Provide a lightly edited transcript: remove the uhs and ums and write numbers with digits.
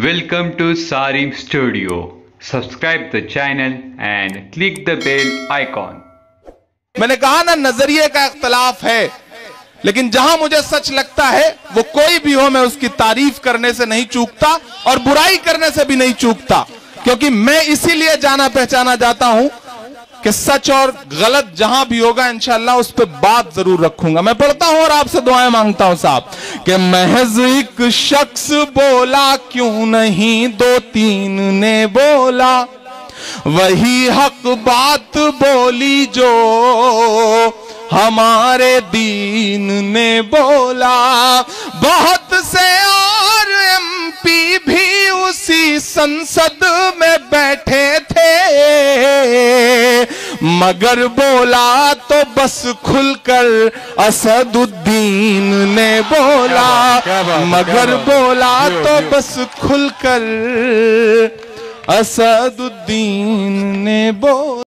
Welcome to Sarim Studio. Subscribe the channel and click the bell icon. मैंने कहा ना, नजरिए का इख्तलाफ है, लेकिन जहां मुझे सच लगता है वो कोई भी हो, मैं उसकी तारीफ करने से नहीं चूकता और बुराई करने से भी नहीं चूकता, क्योंकि मैं इसीलिए जाना पहचाना जाता हूं कि सच और गलत जहां भी होगा इंशाअल्लाह उस पर बात जरूर रखूंगा। मैं पढ़ता हूं और आपसे दुआएं मांगता हूं साहब कि महज एक शख्स बोला क्यों नहीं दो तीन ने बोला, वही हक बात बोली जो हमारे दीन ने बोला। बहुत से और एमपी भी उसी संसद में बैठे थे, मगर बोला तो बस खुलकर असदुद्दीन ने बोला, मगर बोला तो बस खुलकर असदुद्दीन ने बोला।